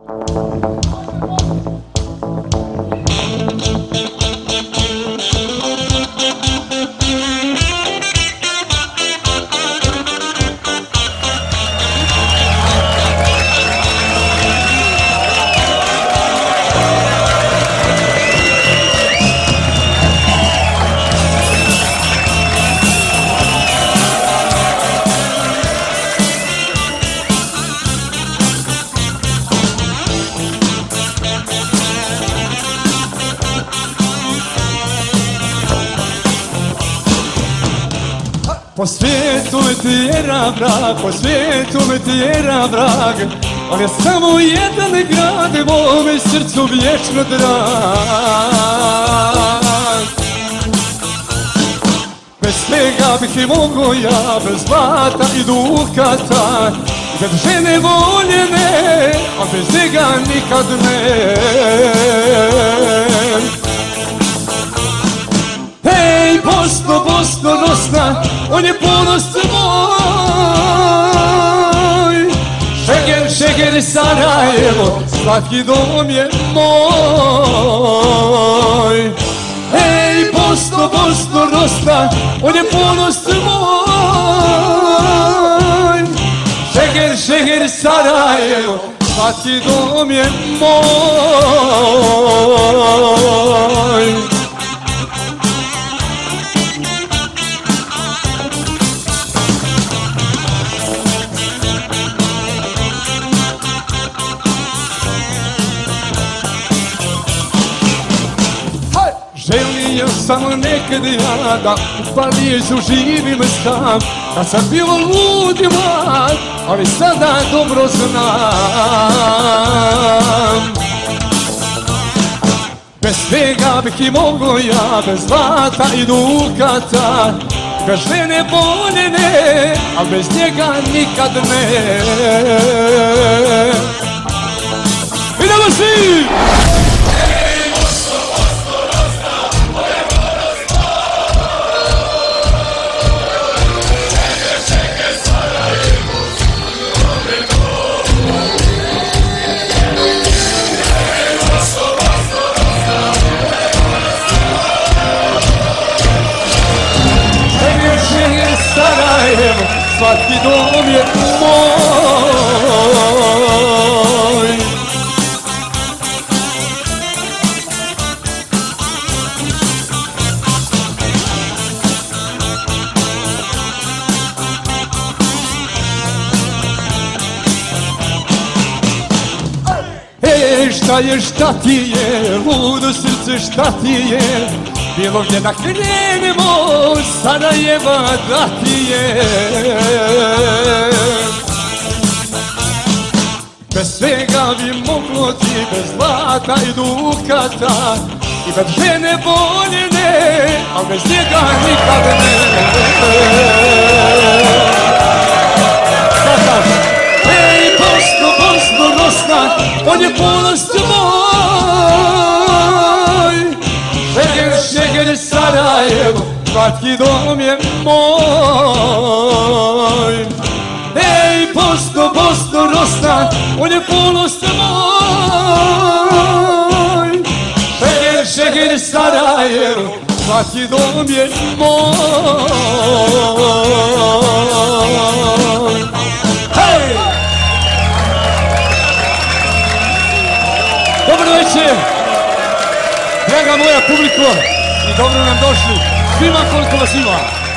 Po svijetu me tjera vrag, po svijetu me tjera vrag, on je samo jedan grad, mome srcu vječno drag. Bez svega bih i mogo ja, bez zlata i dukata, bez žene voljene, a bez njega nikad ne. Hej, Bosno, Bosno nosna, on je ponos moj. Šeger, šeger, Sarajevo, slatki dom je moj. Hej, Bosno, Bosno nosna, on je ponos moj. Šeger, šeger, Sarajevo, slatki dom je moj. Želio sam nekad ja da u Parizu živim sam, kad sam bio lud i mlad, ali sada dobro znam. Bez svega bih i mogo ja, bez zlata i dukata, bez žene voljene, a bez njega nikad ne. Idemo svi! Svatki dom je moj. Ej, šta je, šta ti je, ludo srce, šta ti je, bilo gdje da krenemo, Sarajeva da ti je. Bez svega bi moglo ti, bez zlata i dukata, i bez žene voljene, a bez njega nikad ne. Ej, Bosno, Bosno, nosna, on je ponos moj. Šeger, šeger, Sarajevo, svatki dom je moj. Ej, Bosno, Bosno, nosna, on je ponos moj. Šeger, šeger, Sarajevo, svatki dom je moj. Hej! Dobro večer, draga moja publiko, i dobro nam došli, svima koliko vas ima.